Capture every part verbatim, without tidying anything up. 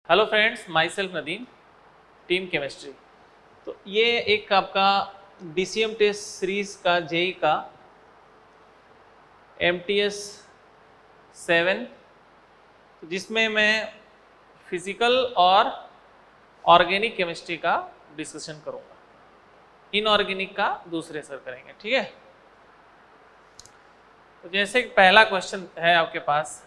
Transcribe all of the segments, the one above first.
Hello friends, myself Nadeem, team chemistry. तो ये एक आपका डीसीएम टेस्ट सीरीज का जेई का एमटीएस सेवन, जिसमें मैं फिजिकल और ऑर्गेनिक केमिस्ट्री का डिस्कशन करूँगा। इनऑर्गेनिक का दूसरे सर करेंगे, ठीक है। तो जैसे पहला क्वेश्चन है आपके पास,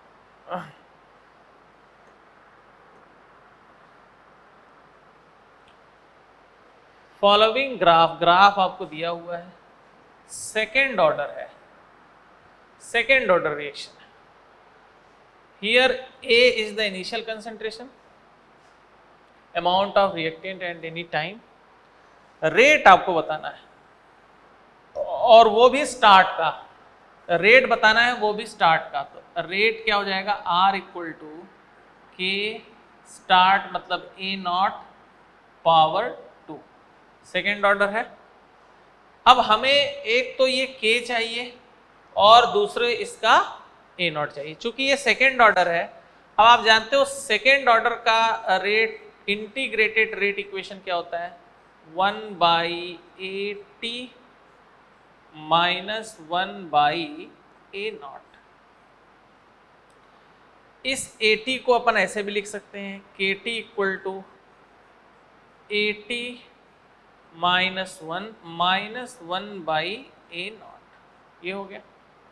फॉलोइंग ग्राफ ग्राफ आपको दिया हुआ है, सेकेंड ऑर्डर है, सेकेंड ऑर्डर रिएक्शन है। Here A is the initial concentration, amount of reactant and any time, rate आपको बताना है और वो भी स्टार्ट का रेट बताना है, वो भी स्टार्ट का। तो रेट क्या हो जाएगा, R equal to K start मतलब A naught power two, second order है। अब हमें एक तो ये के चाहिए और दूसरे इसका ए नॉट चाहिए। चूंकि ये सेकेंड ऑर्डर है, अब आप जानते हो सेकेंड ऑर्डर का रेट, इंटीग्रेटेड रेट इक्वेशन क्या होता है, one by A T minus one by A naught. इस ए टी को अपन ऐसे भी लिख सकते हैं, K T equal to A T minus one minus one by A naught. ये हो गया।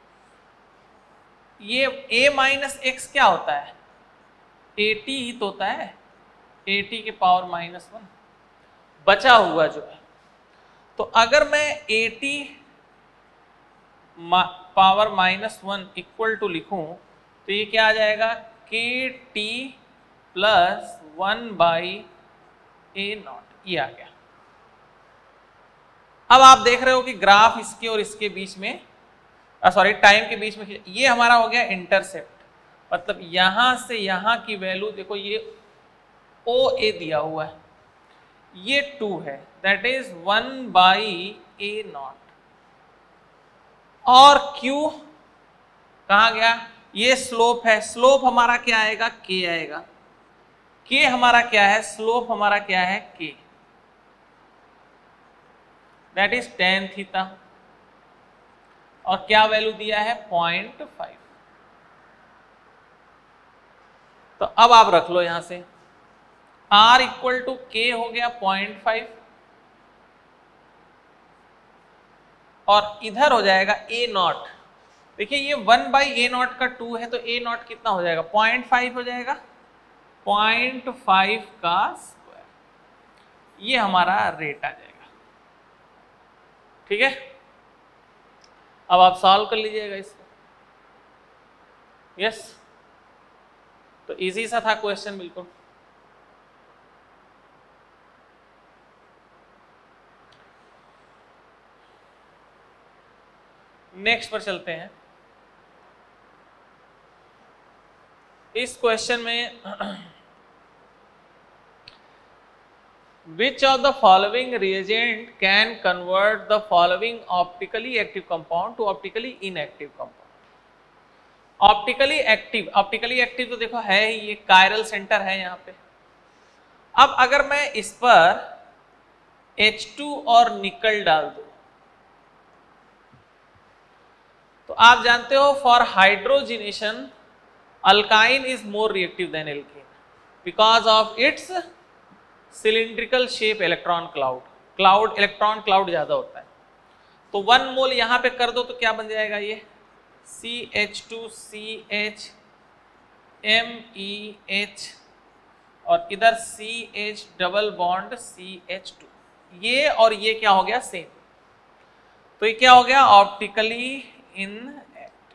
ये a माइनस एक्स क्या होता है, ए टी ही तो होता है, ए टी के पावर माइनस वन बचा हुआ जो है। तो अगर मैं A T power minus one equal to लिखूं तो ये क्या आ जाएगा, K T plus one by A naught. ये आ गया। अब आप देख रहे हो कि ग्राफ इसके और इसके बीच में, सॉरी टाइम के बीच में, ये हमारा हो गया इंटरसेप्ट, मतलब यहां से यहां की वैल्यू देखो, ये ओ ए दिया हुआ है, ये टू है, that is one by A naught. और Q कहाँ गया, ये स्लोप है, स्लोप हमारा क्या आएगा, K आएगा। K हमारा क्या है, स्लोप हमारा क्या है, K, that is ten theta. और क्या वैल्यू दिया है, पॉइंट फाइव। तो अब आप रख लो यहां से, R इक्वल टू के हो गया पॉइंट फाइव, और इधर हो जाएगा ए नॉट। देखिए ये वन बाई ए नॉट का टू है, तो ए नॉट कितना हो जाएगा, पॉइंट फाइव हो जाएगा, पॉइंट फाइव का स्क्वायर। ये हमारा रेट आ जाएगा, ठीक है। अब आप सॉल्व कर लीजिएगा इसको। यस, तो इजी सा था क्वेश्चन बिल्कुल। नेक्स्ट पर चलते हैं। इस क्वेश्चन में Which of the following reagent can convert the following optically active compound to optically inactive compound? Optically active, optically active तो देखो है ही, ये कायरल सेंटर है यहाँ पे। अब अगर मैं इस पर एच टू और निकल डाल दूं, तो आप जानते हो for hydrogenation alkyne is more reactive than alkene because of its cylindrical shape electron cloud. Cloud electron cloud ज्यादा होता है। तो वन मोल यहां पे कर दो तो क्या बन जाएगा, ये C H two C H M E H, और इधर C H double bond C H two. ये और ये क्या हो गया, सेम। तो ये क्या हो गया, ऑप्टिकली इनएक्टिव।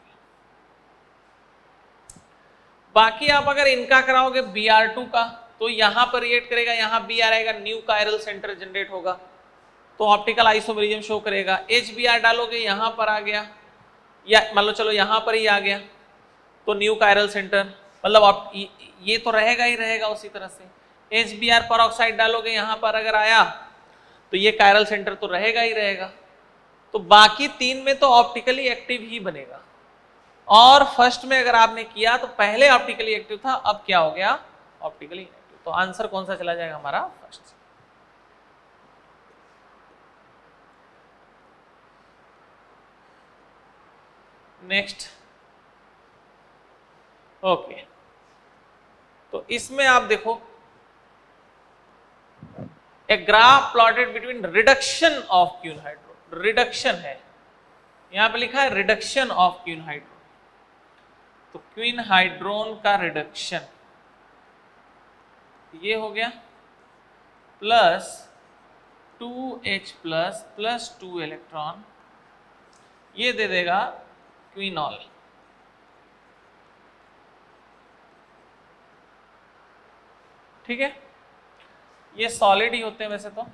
बाकी आप अगर इनका कराओगे बी आर टू का, तो यहां पर रिएक्ट करेगा, यहां बी आर आएगा, न्यू कायरल सेंटर जनरेट होगा, तो ऑप्टिकल आइसोमेरिज्म शो करेगा। एच बी आर डालोगे, यहां पर आ गया, या मान लो चलो यहां पर ही आ गया, तो न्यू कायरल सेंटर, मतलब ये तो रहेगा ही रहेगा उसी तरह से। एच बी आर परऑक्साइड डालोगे, यहां पर अगर आया तो ये कायरल सेंटर तो रहेगा ही रहेगा। तो बाकी तीन में तो ऑप्टिकली एक्टिव ही बनेगा। और फर्स्ट में अगर आपने किया तो पहले ऑप्टिकली एक्टिव था, अब क्या हो गया, ऑप्टिकली इनएक्टिव। तो आंसर कौन सा चला जाएगा हमारा? फर्स्ट। नेक्स्ट, ओके, तो इसमें आप देखो a graph plotted between reduction of quinhydrone, reduction है, यहां पे लिखा है रिडक्शन ऑफ क्वीन हाइड्रोन, तो क्वीन हाइड्रोन का रिडक्शन ये हो गया plus two H plus plus two electron, ये दे देगा क्वीनॉल। ठीक है, ये सॉलिड ही होते हैं वैसे तो।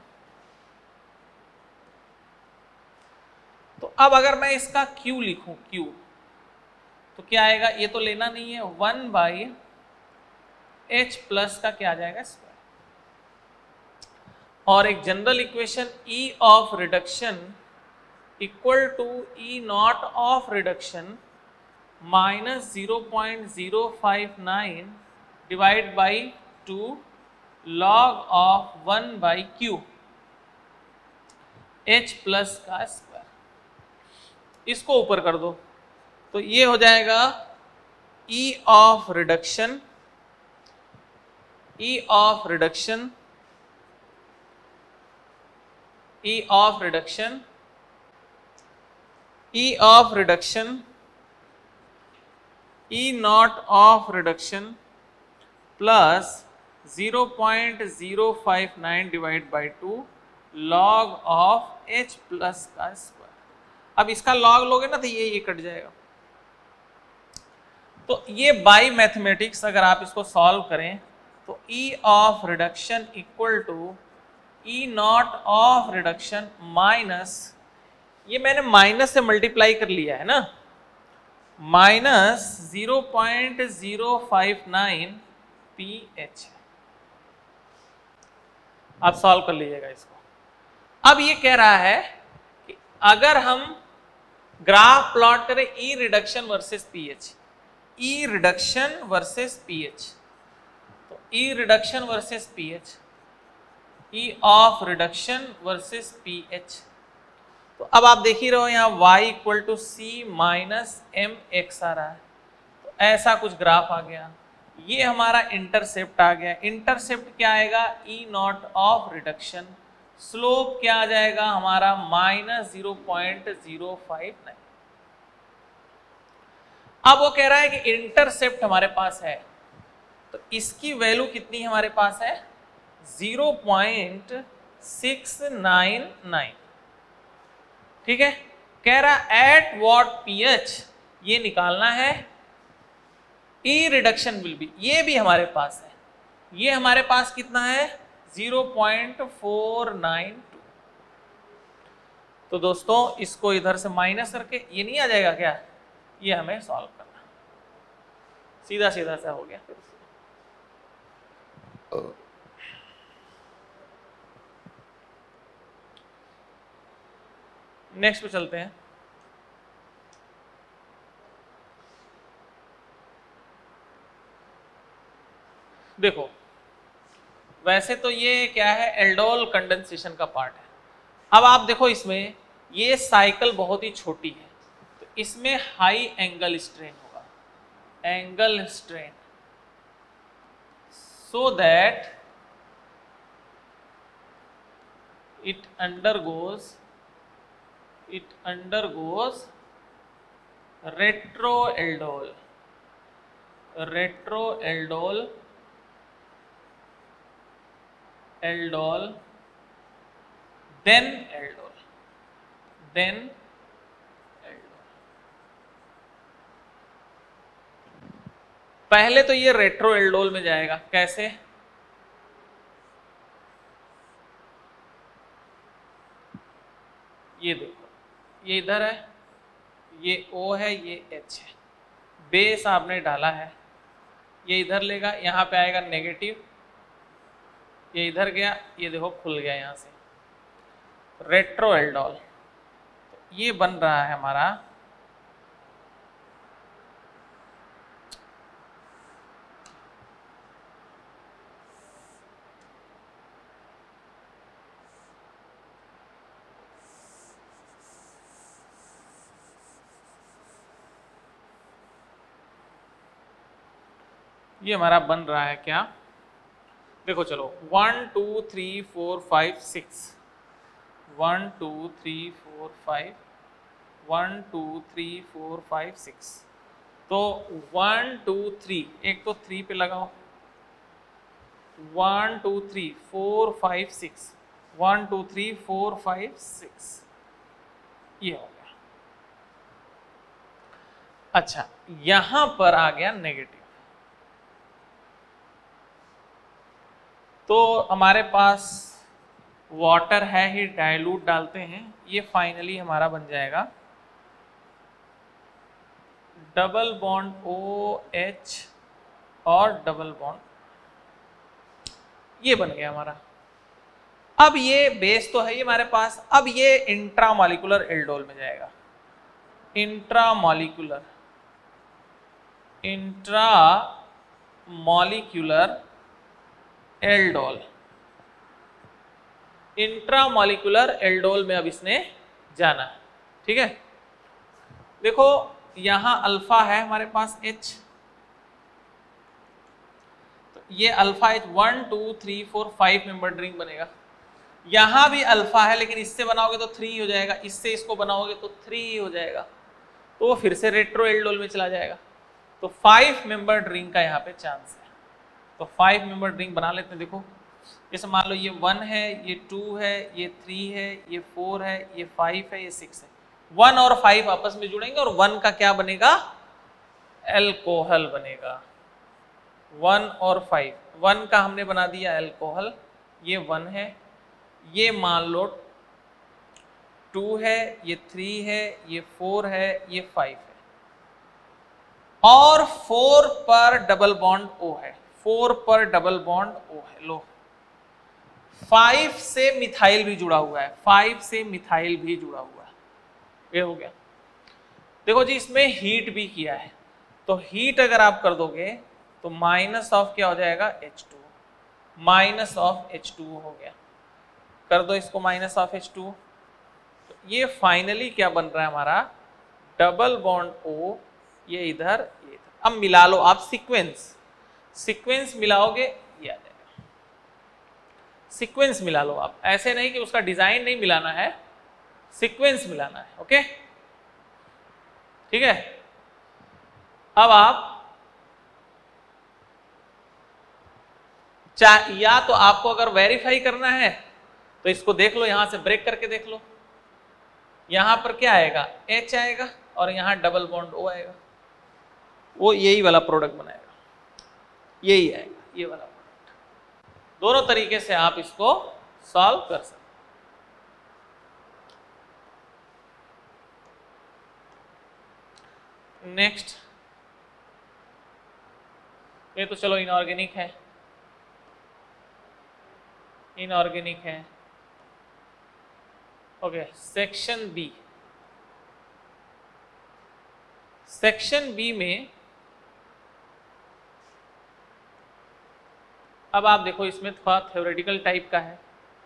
तो अब अगर मैं इसका Q लिखूं, Q, तो क्या आएगा? ये तो लेना नहीं है, वन बाई एच प्लस का क्या आ जाएगा? स्क्वायर। और एक general equation E of reduction equal to E naught of reduction minus zero point zero five nine divide by two log of one by Q H plus का square. इसको ऊपर कर दो तो ये हो जाएगा E of reduction, E of reduction, E of reduction, E of reduction, E naught of reduction plus zero point zero five nine divide by two log of H plus का स्क्वायर। अब इसका लॉग लोगे ना तो ये ये cut जाएगा। तो ये बाय मैथमेटिक्स अगर आप इसको सॉल्व करें तो E of reduction equal to E naught of reduction minus, ये मैंने माइनस से मल्टीप्लाई कर लिया है ना, minus zero point zero five nine P H. आप सॉल्व कर लीजिएगा इसको। अब ये कह रहा है कि अगर हम ग्राफ प्लॉट करें E reduction versus pH, E reduction versus pH, तो E reduction versus pH, E of reduction versus pH, तो अब आप देख ही रहो यहाँ y equal to C minus M X आ रहा है, तो ऐसा कुछ ग्राफ आ गया। ये हमारा इंटरसेप्ट आ गया। इंटरसेप्ट क्या आएगा? E naught of reduction, slope क्या आ जाएगा हमारा? Minus zero point zero five nine. अब वो कह रहा है कि इंटरसेप्ट हमारे पास है, तो इसकी वैल्यू कितनी हमारे पास है? Zero point six nine nine. ठीक है, कह रहा एट व्हाट पीएच, ये निकालना है। ई रिडक्शन विल बी, ये भी हमारे पास है, ये हमारे पास कितना है? Zero point four nine two. तो दोस्तों इसको इधर से माइनस करके ये नहीं आ जाएगा क्या? ये हमें सॉल्व करना, सीधा सीधा सा हो गया। नेक्स्ट पे चलते हैं। देखो वैसे तो ये क्या है? एल्डोल कंडेंसेशन का पार्ट है। अब आप देखो इसमें ये साइकिल बहुत ही छोटी है, तो इसमें हाई एंगल स्ट्रेन होगा, angle strain, so that it undergoes it undergoes retroaldol, retroaldol, aldol, then aldol, then aldol। पहले तो ये रेट्रोएल्डोल में जाएगा, कैसे? ये देखो, ये इधर है, ये O है, ये H है, बेस आपने डाला है, ये इधर लेगा, यहाँ पे आएगा नेगेटिव, ये इधर गया, ये देखो खुल गया यहाँ से, रेट्रोएल्डोल। तो ये बन रहा है हमारा ये हमारा बन रहा है क्या, देखो चलो one two three four five six, one two three four five, one two three four five six, तो वन टू थ्री, एक तो थ्री पे लगाओ, one two three four five six, one two three four five six, ये हो गया। अच्छा यहां पर आ गया नेगेटिव, तो हमारे पास वाटर है ही, डाइल्यूट डालते हैं, ये फाइनली हमारा बन जाएगा डबल बॉन्ड ओ एच और डबल बॉन्ड, ये बन गया हमारा। अब ये बेस तो है ये हमारे पास, अब ये इंट्रामॉलिक्यूलर एल्डोल में जाएगा, intramolecular intra molecular aldol, intramolecular aldol में अब इसने जाना है, ठीक है। देखो यहां अल्फा है हमारे पास H, तो ये alpha H one two three four five member ring बनेगा। यहां भी अल्फा है लेकिन इससे बनाओगे तो थ्री हो जाएगा, इससे इसको बनाओगे तो थ्री हो जाएगा, तो वो फिर से रेट्रो एल्डोल में चला जाएगा। तो फाइव मेंबर ड्रिंक का यहाँ पे चांस है, तो फाइव मेंबर ड्रिंक बना लेते हैं। देखो जैसे मान लो ये वन है, ये टू है, ये थ्री है, ये फोर है, ये फाइव है, ये सिक्स है, वन और फाइव आपस में जुड़ेंगे और वन का क्या बनेगा, एल्कोहल बनेगा। वन और फाइव, वन का हमने बना दिया एल्कोहल, ये वन है, ये मान लो टू है, ये थ्री है, ये फोर है, ये फाइव है, और फोर पर डबल बॉन्ड O है, फोर पर डबल बॉन्ड O है। लो फाइव से मिथाइल भी जुड़ा हुआ है, फाइव से मिथाइल भी जुड़ा हुआ है, ये हो गया। देखो जी इसमें हीट भी किया है, तो हीट अगर आप कर दोगे तो माइनस ऑफ क्या हो जाएगा, H two, minus off H two हो गया, कर दो इसको माइनस ऑफ एच टू, तो ये फाइनली क्या बन रहा है हमारा, डबल बॉन्ड O, ये इधर ये इधर। अब मिला लो आप सीक्वेंस, सीक्वेंस मिलाओगे ये आ जाएगा, सीक्वेंस मिला लो आप, ऐसे नहीं कि उसका डिजाइन नहीं मिलाना है, सीक्वेंस मिलाना है, ओके ठीक है। अब आप या तो आपको अगर वेरीफाई करना है तो इसको देख लो, यहां से ब्रेक करके देख लो, यहां पर क्या आएगा, H आएगा और यहां डबल बॉन्ड O आएगा, वो यही वाला प्रोडक्ट बनाएगा, यही आएगा ये वाला प्रोडक्ट। दोनों तरीके से आप इसको सॉल्व कर सकते। नेक्स्ट, ये तो चलो इनऑर्गेनिक है, इनऑर्गेनिक है, okay. Section B, section B में अब आप देखो इसमें थोड़ा थ्योरेटिकल टाइप का है।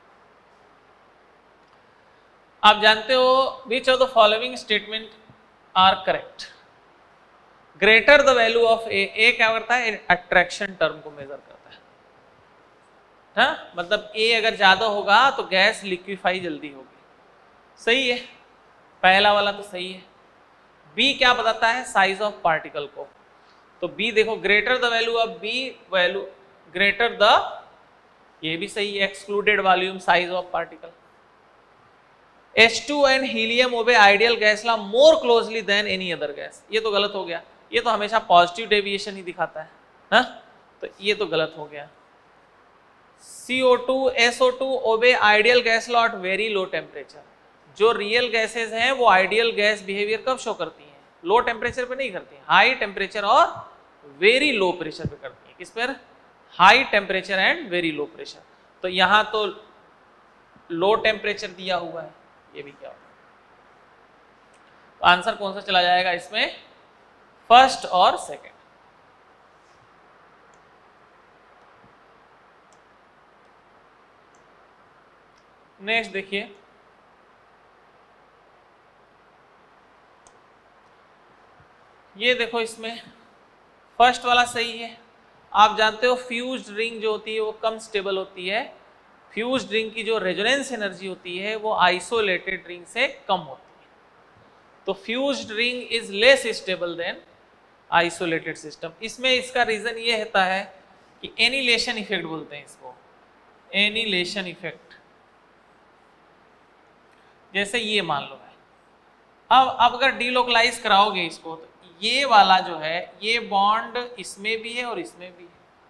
आप जानते हो which of the following statement are correct, greater the value of A, A क्या करता है, अट्रैक्शन टर्म को मेजर करता है, हाँ मतलब ए अगर ज्यादा होगा तो गैस लिक्विफाई जल्दी होगी, सही है, पहला वाला तो सही है। बी क्या बताता है, साइज ऑफ पार्टिकल को, तो बी देखो greater the value of B, value greater the, ये भी सही है, excluded volume size of particle. H two and helium obey ideal gas law more closely than any other gas, ये तो गलत हो गया, ये तो हमेशा पॉजिटिव डेविएशन ही दिखाता है, हा? तो ये तो गलत हो गया। C O two S O two obey ideal gas law at very low temperature, जो रियल गैसेज हैं वो आइडियल गैस बिहेवियर कब शो करती हैं, लो टेम्परेचर पे नहीं करती, हाई टेम्परेचर और वेरी लो प्रेशर पे करती हैं। किस पर, high temperature and very low pressure. तो यहां तो लो टेम्परेचर दिया हुआ है, ये भी क्या होगा, तो आंसर कौन सा चला जाएगा इसमें, फर्स्ट और सेकंड। नेक्स्ट देखिए, ये देखो इसमें फर्स्ट वाला सही है, आप जानते हो फ्यूज्ड रिंग जो होती है वो कम स्टेबल होती है, फ्यूज्ड रिंग की जो रेजोनेंस एनर्जी होती है वो आइसोलेटेड रिंग से कम होती है। तो fused ring is less stable than isolated system. इसमें इसका रीजन ये होता है कि एनिलेशन इफेक्ट बोलते हैं इसको, एनिलेशन इफेक्ट। जैसे ये मान लो है, अब अब अगर डीलोकलाइज कराओगे इसको तो ये वाला जो है ये बॉन्ड इसमें भी है और इसमें भी है।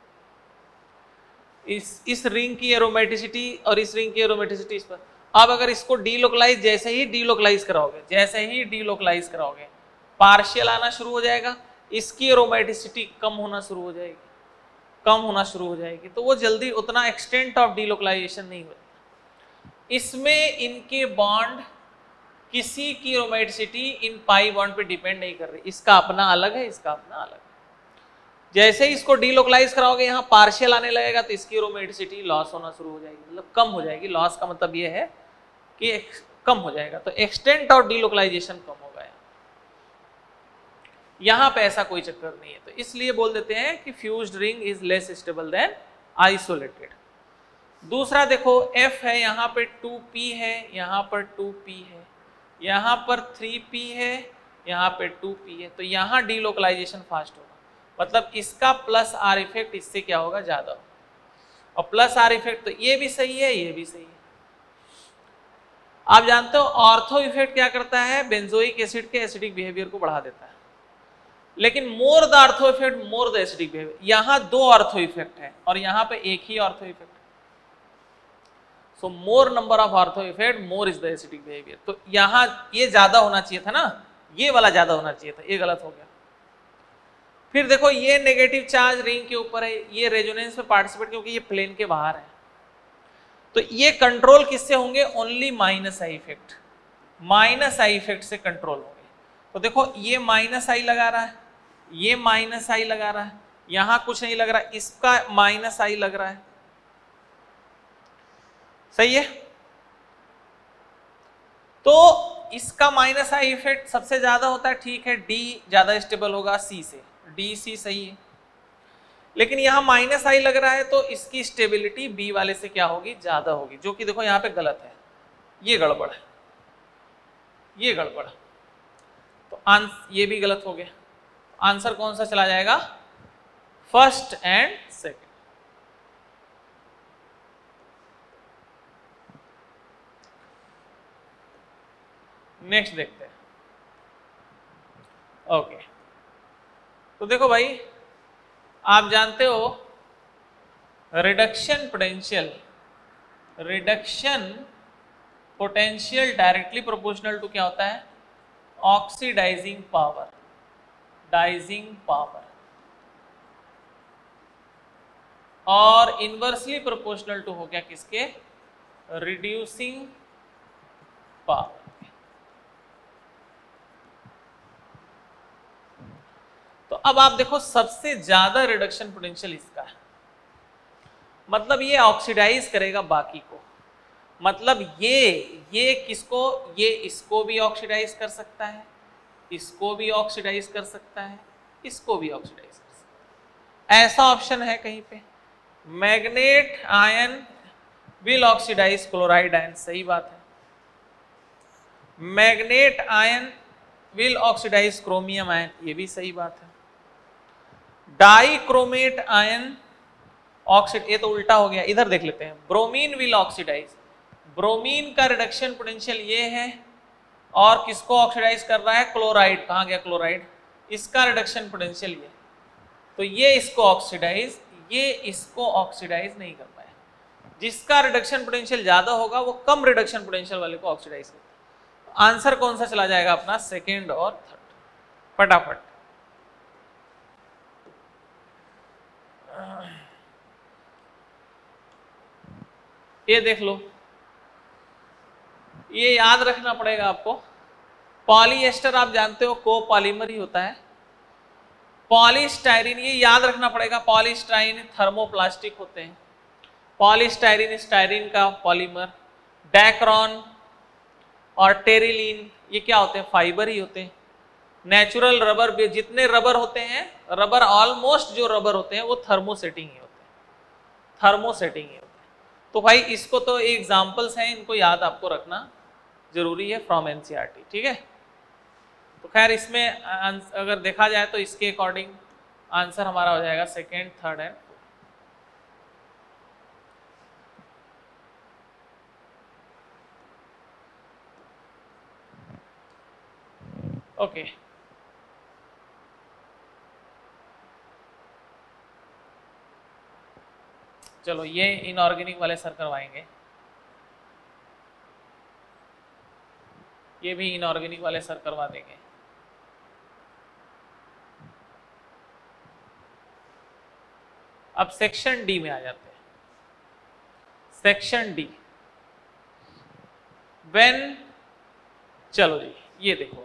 इस इस रिंग की एरोमेटिसिटी और इस रिंग की एरोमेटिसिटी इस पर। अब अगर इसको डीलोकलाइज जैसे ही डीलोकलाइज कराओगे जैसे ही डीलोकलाइज कराओगे पार्शियल आना शुरू हो जाएगा, इसकी एरोमेटिसिटी कम होना शुरू हो जाएगी, कम होना शुरू हो जाएगी, तो वो जल्दी उतना एक्सटेंट ऑफ डीलोकलाइजेशन नहीं होगा। इसमें इनके बॉन्ड किसी की एरोमेटिसिटी इन पाई बॉन्ड पे डिपेंड नहीं कर रही, इसका अपना अलग है, इसका अपना अलग है। जैसे ही इसको डीलोकलाइज कराओगे यहाँ पार्शियल आने लगेगा तो इसकी एरोमेटिसिटी लॉस होना शुरू हो जाएगी, मतलब कम हो जाएगी। लॉस का मतलब ये है कि कम हो जाएगा, तो एक्सटेंट ऑफ डीलोकलाइजेशन कम होगा। यहाँ पे ऐसा कोई चक्कर नहीं है, तो इसलिए बोल देते हैं कि fused ring is less stable than isolated. दूसरा देखो F है, यहाँ पे टू पी है, यहाँ पर टू पी है, यहाँ पर थ्री पी है, यहाँ पे टू पी है, तो यहाँ डीलोकलाइजेशन फास्ट होगा, मतलब इसका प्लस आर इफेक्ट इससे क्या होगा, ज्यादा होगा। और प्लस आर इफेक्ट तो ये भी सही है, ये भी सही है। आप जानते हो ऑर्थो इफेक्ट क्या करता है, बेंजोइक एसिड के एसिडिक बिहेवियर को बढ़ा देता है, लेकिन more the ortho effect more the acidic behaviour. यहां दो ऑर्थो इफेक्ट है और यहां पे एक ही ऑर्थो इफेक्ट है, so more number of ortho effect more is the acidic behaviour. तो यहां ये ज्यादा होना चाहिए था ना, ये वाला ज्यादा होना चाहिए था, ये गलत हो गया। फिर देखो ये नेगेटिव चार्ज रिंग के ऊपर है, ये रेजोनेंस में पार्टिसिपेट क्योंकि ये प्लेन के बाहर है, तो ये कंट्रोल किससे होंगे, only minus I effect, minus I effect से कंट्रोल होंगे। तो देखो ये माइनस आई लगा रहा है, ये माइनस आई लगा रहा है, यहां कुछ नहीं लग रहा, इसका माइनस आई लग रहा है, सही है। तो इसका माइनस आई इफेक्ट सबसे ज्यादा होता है, ठीक है, डी ज्यादा स्टेबल होगा सी से, डी सी सही है। लेकिन यहां माइनस आई लग रहा है तो इसकी स्टेबिलिटी बी वाले से क्या होगी, ज्यादा होगी, जो कि देखो यहां पे गलत है, ये गड़बड़ है, ये गड़बड़ है, तो आंसर ये भी गलत हो गया। आंसर कौन सा चला जाएगा, फर्स्ट एंड सेकंड। नेक्स्ट देखते हैं। ओके, तो देखो भाई आप जानते हो reduction potential, reduction potential directly proportional to क्या होता है, ऑक्सीडाइजिंग पावर, डाइजिंग पावर, और इनवर्सली प्रोपोर्शनल टू हो गया किसके, रिड्यूसिंग पावर। तो अब आप देखो सबसे ज्यादा रिडक्शन पोटेंशियल इसका है, मतलब ये ऑक्सीडाइज करेगा बाकी को, मतलब ये ये किसको, ये इसको भी ऑक्सीडाइज कर सकता है, इसको भी ऑक्सीडाइज कर सकता है, इसको भी ऑक्सीडाइज कर सकता है, ऐसा ऑप्शन है कहीं पे। Magnet ion will oxidise chloride ion, सही बात है। Magnet ion will oxidise chromium ion, ये भी सही बात है। डाइक्रोमेट आयन ऑक्सीड, ये तो उल्टा हो गया, इधर देख लेते हैं। ब्रोमीन विल ऑक्सीडाइज, ब्रोमीन का रिडक्शन पोटेंशियल ये है, और किसको ऑक्सीडाइज कर रहा है, क्लोराइड, कहाँ गया क्लोराइड, इसका रिडक्शन पोटेंशियल ये, तो ये इसको ऑक्सीडाइज, ये इसको ऑक्सीडाइज नहीं कर पाया। जिसका रिडक्शन पोटेंशियल ज्यादा होगा वो कम रिडक्शन पोटेंशियल वाले को ऑक्सीडाइज करता है। आंसर कौन सा चला जाएगा अपना, सेकेंड और थर्ड, फटाफट। ये देख लो, ये याद रखना पड़ेगा आपको। पॉलीएस्टर आप जानते हो कोपॉलीमर ही होता है। पॉलीस्टाइरीन, ये याद रखना पड़ेगा, पॉलीस्टाइरीन थर्मोप्लास्टिक होते हैं। पॉलीस्टाइरीन स्टाइरीन का पॉलीमर। डैक्रॉन और टेरिलीन ये क्या होते हैं, फाइबर ही होते हैं। नेचुरल रबर भी, जितने रबर होते हैं, रबर ऑलमोस्ट जो रबर होते हैं वो थर्मोसेटिंग ही होते हैं, थर्मोसेटिंग ही होते हैं। तो भाई इसको तो एग्जाम्पल्स हैं, इनको याद आपको रखना जरूरी है फ्रॉम एनसीईआरटी, ठीक है। तो खैर इसमें अगर देखा जाए तो इसके अकॉर्डिंग आंसर हमारा हो जाएगा second, third and okay okay. चलो ये इनऑर्गेनिक वाले सर करवाएंगे, ये भी इनऑर्गेनिक वाले सर करवा देंगे। अब सेक्शन डी में आ जाते हैं। सेक्शन डी, व्हेन, चलो जी ये देखो,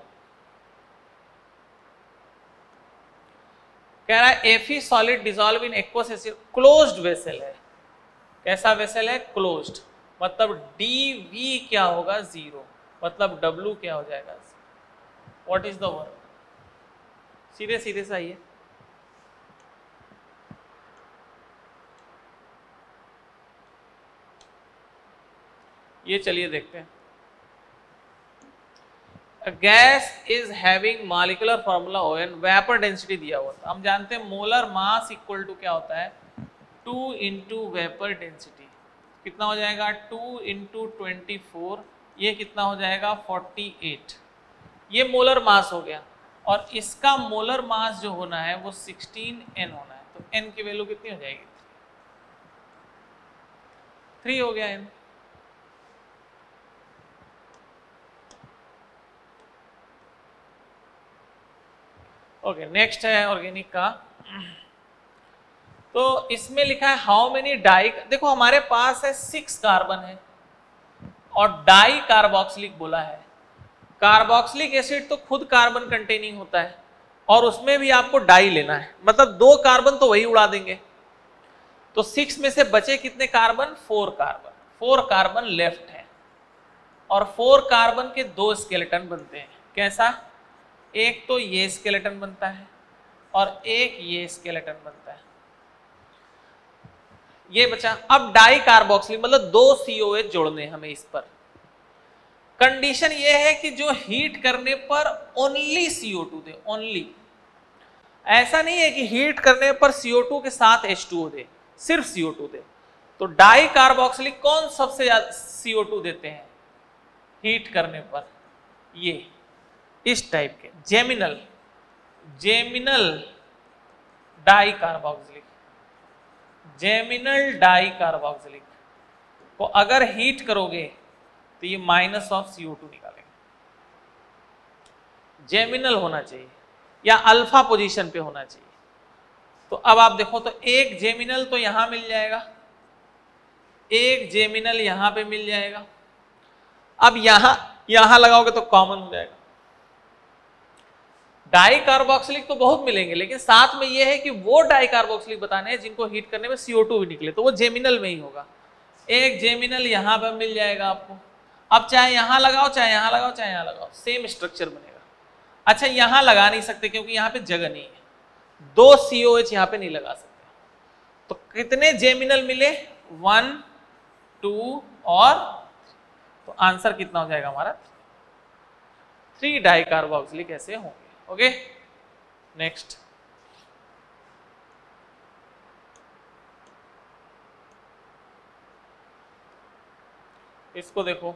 कह रहा है एफी solid dissolve in aqueous acid, closed vessel है। कैसा वेसल है? क्लोज्ड। मतलब डी वी क्या होगा? जीरो। मतलब डब्ल्यू क्या हो जाएगा? What is the work? सीधे सीधे सही है। ये चलिए देखते हैं। Gas is having molecular formula O N, vapour density दिया हुआ था। हम जानते हैं मोलर मास इक्वल टू क्या होता है? Two into vapour density. कितना हो जाएगा? टू इंटू ट्वेंटी फोर, ये कितना हो जाएगा? Forty eight. ये मोलर मास हो गया, और इसका मोलर मास जो होना है वो सिक्सटीन एन होना है। तो एन की वैल्यू कितनी हो जाएगी? थ्री हो गया एन। ओके, नेक्स्ट है ऑर्गेनिक का। तो इसमें लिखा है हाउ मेनी डाई, देखो हमारे पास है सिक्स कार्बन है और डाई कार्बोक्सिलिक बोला है। कार्बोक्सिलिक एसिड तो खुद कार्बन कंटेनिंग होता है, और उसमें भी आपको डाई लेना है, मतलब दो कार्बन तो वही उड़ा देंगे। तो सिक्स में से बचे कितने carbon? Four carbon. Four carbon left है, और फोर कार्बन के दो स्केलेटन बनते हैं। कैसा? एक तो ये स्केलेटन बनता है और एक ये स्केलेटन बनता है। ये बचा। अब डाई कार्बोक्सिलिक मतलब दो सी ओ एच जोड़ने हमें इस पर। कंडीशन ये है कि जो हीट करने पर ओनली सी ओ टू दे, ओनली। ऐसा नहीं है कि हीट करने पर सी ओ टू के साथ एच टू ओ दे, सिर्फ सी ओ टू दे। तो डाई कार्बोक्सिलिक कौन सबसे ज्यादा सी ओ टू देते हैं हीट करने पर? ये इस टाइप के geminal, geminal di carboxylic, geminal di carboxylic को अगर हीट करोगे तो ये minus of C O two निकालेंगे। जेमिनल होना चाहिए या अल्फा पोजीशन पे होना चाहिए। तो अब आप देखो, तो एक जेमिनल तो यहां मिल जाएगा, एक जेमिनल यहां पे मिल जाएगा। अब यहां यहां लगाओगे तो कॉमन हो जाएगा। डाई कार्बोक्सिलिक तो बहुत मिलेंगे, लेकिन साथ में यह है कि वो डाई कार्बोक्सिलिक बताने हैं जिनको हीट करने में सी ओ टू भी निकले, तो वो जेमिनल में ही होगा। एक जेमिनल यहां पर मिल जाएगा आपको। अब चाहे यहां लगाओ, चाहे यहां लगाओ, चाहे यहां लगाओ, सेम स्ट्रक्चर बनेगा। अच्छा, यहां लगा नहीं सकते क्योंकि यहां पे जगह नहीं है, दो सी ओ एच यहां पे नहीं लगा सकते। तो कितने जेमिनल मिले? वन, टू और, तो आंसर कितना हो जाएगा हमारा? थ्री डाई कार्बोक्सिलिक ऐसे होंगे। Okay, next. इसको देखो,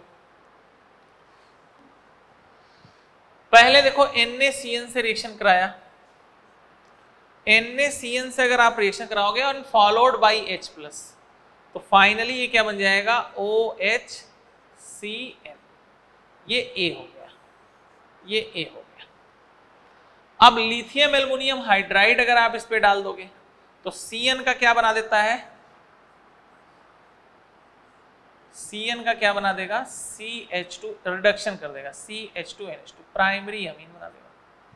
पहले देखो एन ए सी एन से रिएक्शन कराया। एन ए सी एन से अगर आप रिएक्शन कराओगे और फॉलोड बाई H प्लस, तो फाइनली ये क्या बन जाएगा? O H C N. ये A हो गया, ये A हो गया। अब लिथियम एल्युमिनियम हाइड्राइड अगर आप इस पे डाल दोगे तो सी एन का क्या बना देता है? सी एन का क्या बना देगा? सी एच टू, रिडक्शन कर देगा, C H two N H two, primary amine बना देगा।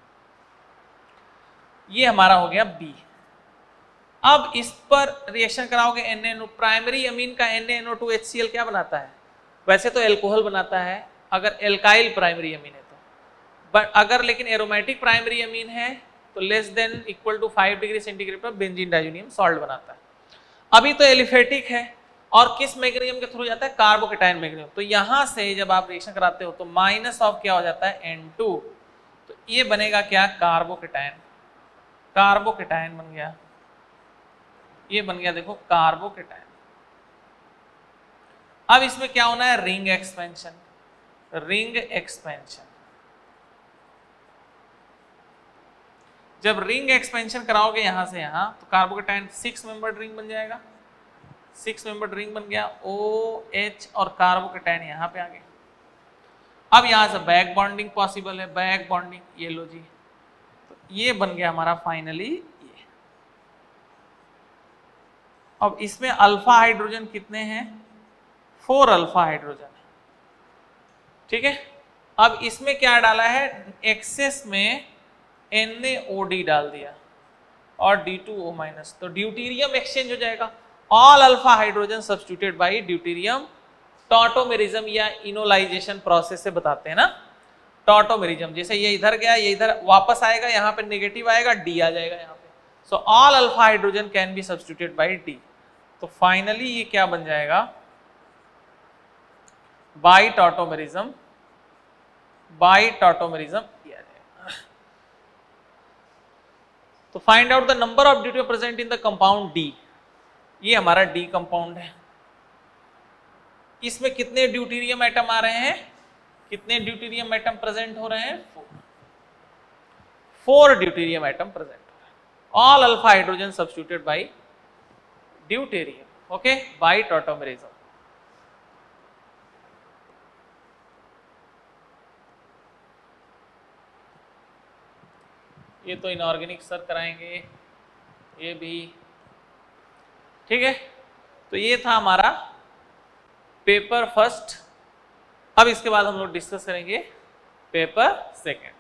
ये हमारा हो गया बी। अब इस पर रिएक्शन कराओगे N A N O, primary amine का N A N O two H C L क्या बनाता है? वैसे तो एल्कोहल बनाता है अगर एल्काइल प्राइमरी अमीन है तो, बट अगर लेकिन एरोमेटिक प्राइमरी अमीन है तो less than equal to five degree centigrade पर बेंजीन डाइजोनियम सॉल्ट बनाता है। अभी तो एलिफेटिक है और किस मैग्नीशियम के थ्रू जाता है, कार्बोकेटाइन मैग्नीशियम। तो यहां से जब आप रिएक्शन कराते हो तो माइनस ऑफ क्या हो जाता है, एन टू, तो ये बनेगा क्या, कार्बोकेटाइन, कार्बोकेटाइन बन गया, ये बन गया देखो कार्बोकेटाइन। अब इसमें क्या होना है, रिंग एक्सपेंशन, रिंग एक्सपेंशन। जब रिंग एक्सपेंशन कराओगे यहां से यहां तो कार्बोकेटाइन सिक्स मेंबर्ड रिंग बन जाएगा, सिक्स मेंबर्ड रिंग बन गया, ओ एच और कार्बोकेटाइन यहां पे आ गए। अब यहां से बैक बॉन्डिंग पॉसिबल है, बैक बॉन्डिंग, ये लो जी, तो ये बन गया हमारा फाइनली ये। अब इसमें अल्फा हाइड्रोजन कितने हैं, फोर अल्फा हाइड्रोजन है, ठीक है। अब इसमें क्या डाला है, एक्सेस में एन ए ओ डी डाल दिया और डी टू ओ माइनस, तो ड्यूटीरियम एक्सचेंज हो जाएगा। All alpha hydrogen substituted by deuterium, tautomerism या इनोलाइजेशन प्रोसेस से बताते हैं ना, टॉटोमेरिज्म। जैसे ये इधर गया, ये इधर वापस आएगा, यहाँ पे नेगेटिव आएगा, डी आ जाएगा यहाँ पे। So all alpha hydrogen can be substituted by D. तो फाइनली ये क्या बन जाएगा, बाय टॉटोमेरिज्म, बाय टॉटोमेरिज्म किया जाएगा। तो find out the number of deuterium present in the compound D, ये हमारा डी कंपाउंड है। इसमें कितने ड्यूटीरियम एटम आ रहे हैं, कितने ड्यूटीरियम एटम प्रेजेंट हो रहे हैं, four, four deuterium atom present हो रहे हैं। All alpha hydrogen substituted by deuterium, okay, by tautomerism. ये तो इनऑर्गेनिक सर कराएंगे, ये भी ठीक है। तो ये था हमारा पेपर फर्स्ट। अब इसके बाद हम लोग डिस्कस करेंगे पेपर सेकंड।